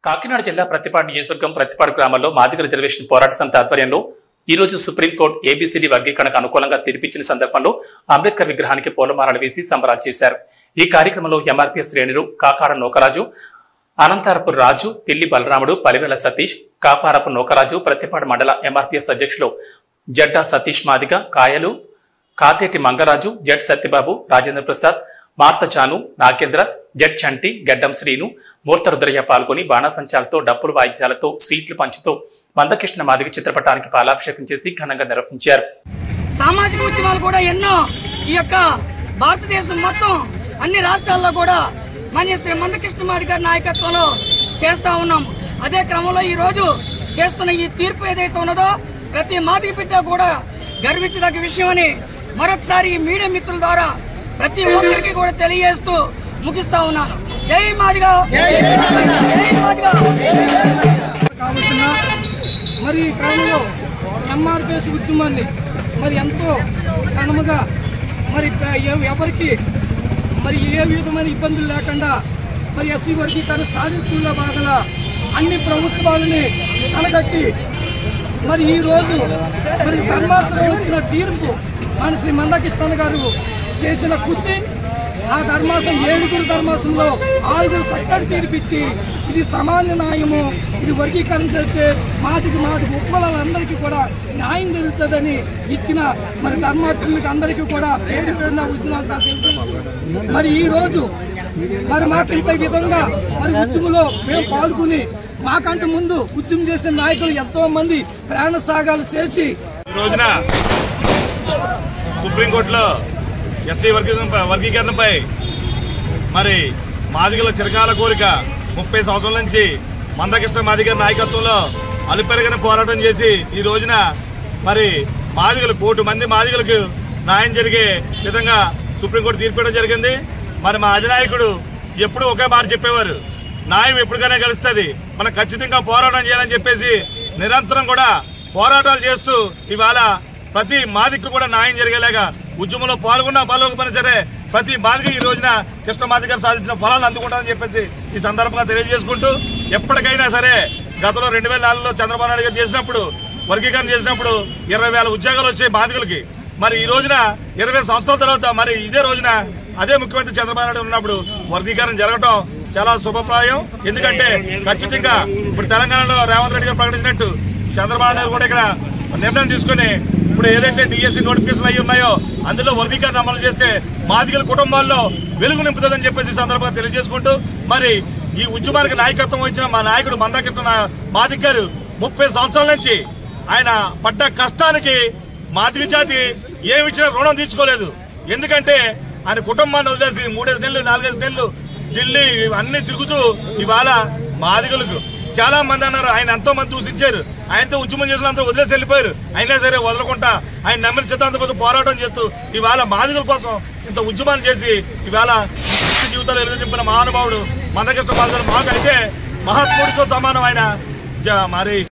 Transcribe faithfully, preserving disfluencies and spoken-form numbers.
కాకినాడ జిల్లా ప్రతిపాడు నియోజకవర్గం ప్రతిపాడు గ్రామంలో మాదిగ రిజర్వేషన్ పోరాట సమితి ఆధ్వర్యంలో ఈ రోజు సుప్రీంకోర్టు ఏబీసీడీ వర్గీకరణకు అనుకూలంగా తీర్పిచ్చిన సందర్భంలో అంబేద్కర్ విగ్రహానికి పూలమాలలు వేసి సంబరాలు చేశారు. ఈ కార్యక్రమంలో ఎంఆర్పీఎస్ శ్రేణులు కాకాడ నోకరాజు, అనంతారపు రాజు, పిల్లి బలరాముడు, పలివేల సతీష్, కాపారపు నోకరాజు, ప్రతిపాడు మండల ఎంఆర్పీఎస్ అధ్యక్షులు జడ్డా సతీష్ మాదిగ, కాయలు కాతేటి మంగరాజు, జడ్ సత్యబాబు, రాజేంద్ర ప్రసాద్, మార్తచాను, నాగేంద్ర, జడ్ చంటి, గడ్డం శ్రీను, మూర్త రుద్రయ్య పాల్గొని బాణాసంచాలతో, డప్పులు వాయిద్యాలతో, స్వీట్లు పంచుతో మందకృష్ణ మాదిగ చిత్రపటానికి పాలాభిషేకం చేసి ఘనంగా నిర్వహించారు. సామాజిక ఉద్యమాలు కూడా ఎన్నో ఈ యొక్క భారతదేశం మొత్తం అన్ని రాష్ట్రాల్లో కూడా మన శ్రీ మందకృష్ణ మాదిగ గారి నాయకత్వంలో చేస్తా ఉన్నాం. అదే క్రమంలో ఈ రోజు చేస్తున్న ఈ తీర్పు ఏదైతే ఉన్నదో ప్రతి మాదిగ బిడ్డ కూడా గర్వించదగ్గ విషయం అని మరొకసారి ఈ మీడియా మిత్రుల ద్వారా ప్రతి ఒక్కరికి కూడా తెలియజేస్తూ ముగిస్తా ఉన్నాను. జై మాదిగ, జై మాదిగ. కావలసిన మరి ఈ కాలంలో ఎంఆర్పీఎస్ ఉద్యమాన్ని మరి ఎంతో ఘనముగా మరి ఎవరికి మరి ఏ విధమైన ఇబ్బందులు లేకుండా మరి ఎస్సీ వర్గీకరణ సాధించుకున్న భాగంగా అన్ని ప్రభుత్వాలని కనగట్టి మరి ఈ రోజు మరి ధర్మాసనం వచ్చిన తీర్పు మన శ్రీ మందకృష్ణ గారు చేసిన కృషి, ఆ ధర్మాసం ఏడుగురు ధర్మాసంలో ఆరుగురు చక్కటి తీర్పిచ్చి ఇది సమాన న్యాయము, ఇది వర్గీకరణ చేస్తే మాదికి మాదికి ఉపకులాలందరికీ కూడా న్యాయం జరుగుతుందని ఇచ్చిన మరి ధర్మాత్ములకి అందరికీ కూడా పేరు పేరున ఉద్యమాలు మరి ఈ రోజు మరి మాకు ఇంత విధంగా మరి ఉద్యమంలో మేము పాల్గొని మాకంటే ముందు ఉద్యమం చేసిన నాయకులు ఎంతో మంది ప్రాణ త్యాగాలు చేసి ఈ రోజున సుప్రీంకోర్టులో ఎస్సీ వర్గీకరణపై మరి మాదిగల చిరకాల కోరిక ముప్పై సంవత్సరాల నుంచి మందకృష్ణ మాదిగ నాయకత్వంలో అలుపెరగని పోరాటం చేసి ఈ రోజున మరి మాదిగలు కోటి మంది మాదిగలకు న్యాయం జరిగే విధంగా సుప్రీంకోర్టు తీర్పివ్వడం జరిగింది. మరి మా అధినాయకుడు ఎప్పుడు ఒకే మాట చెప్పేవారు, న్యాయం ఎప్పటికైనా గెలుస్తుంది, మనం ఖచ్చితంగా పోరాటం చేయాలని చెప్పేసి నిరంతరం కూడా పోరాటాలు చేస్తూ ఇవాళ ప్రతి మాదికు కూడా న్యాయం జరిగేలాగా ఉద్యమంలో పాల్గొన్నా పాల్గొకపోయినా సరే ప్రతి మాదిగ ఈ రోజున కృష్ణ మాదిగ గారు సాధించిన ఫలాలను అందుకుంటారని చెప్పేసి ఈ సందర్భంగా తెలియజేసుకుంటూ ఎప్పటికైనా సరే గతంలో రెండు వేల నాలుగులో చంద్రబాబు నాయుడు గారు చేసినప్పుడు వర్గీకరణ చేసినప్పుడు ఇరవై వేల ఉద్యోగాలు వచ్చాయి మాదిగలకి. మరి ఈ రోజున ఇరవై సంవత్సరాల తర్వాత మరి ఇదే రోజున అదే ముఖ్యమంత్రి చంద్రబాబు నాయుడు ఉన్నప్పుడు వర్గీకరణ జరగటం చాలా శుభప్రాయం. ఎందుకంటే ఖచ్చితంగా ఇప్పుడు తెలంగాణలో రేవంత్ రెడ్డి గారు ప్రకటించినట్టు చంద్రబాబు నాయుడు కూడా ఇక్కడ నిర్ణయం తీసుకుని ఇప్పుడు ఏదైతే డిఎస్సీ నోటిఫికేషన్ అయ్యి ఉన్నాయో అందులో వర్గీకరణ అమలు చేస్తే మాదిగల కుటుంబాల్లో వెలుగు నింపుతుందని చెప్పేసి సందర్భంగా తెలియజేసుకుంటూ మరి ఈ ఉద్యమానికి నాయకత్వం వహించిన మా నాయకుడు మందకృష్ణ మాదిగ గారు ముప్పై సంవత్సరాల నుంచి ఆయన పడ్డ కష్టానికి మాదిగ జాతి ఏమిచ్చినా రుణం తీర్చుకోలేదు. ఎందుకంటే ఆయన కుటుంబాన్ని వదిలేసి మూడేసి నెలలు నాలుగేసి నెలలు ఢిల్లీ అన్ని తిరుగుతూ ఇవాళ మాదిగలకు చాలా మంది అన్నారు, ఆయన ఎంతో మంది దూషించారు, ఆయనతో ఉద్యమం చేసిన అందరూ వదిలేసి వెళ్ళిపోయారు. అయినా సరే వదలకుండా ఆయన నమ్మిన సిద్ధాంతం కోసం పోరాటం చేస్తూ ఇవాళ మాదిగల కోసం ఇంత ఉద్యమాలు చేసి ఇవాళ జీవితాలు ఎదుగుతున్న మహానుభావుడు మందకృష్ణ మాదిగ మాకు అయితే మహాత్ముడితో సమానం ఆయన మరి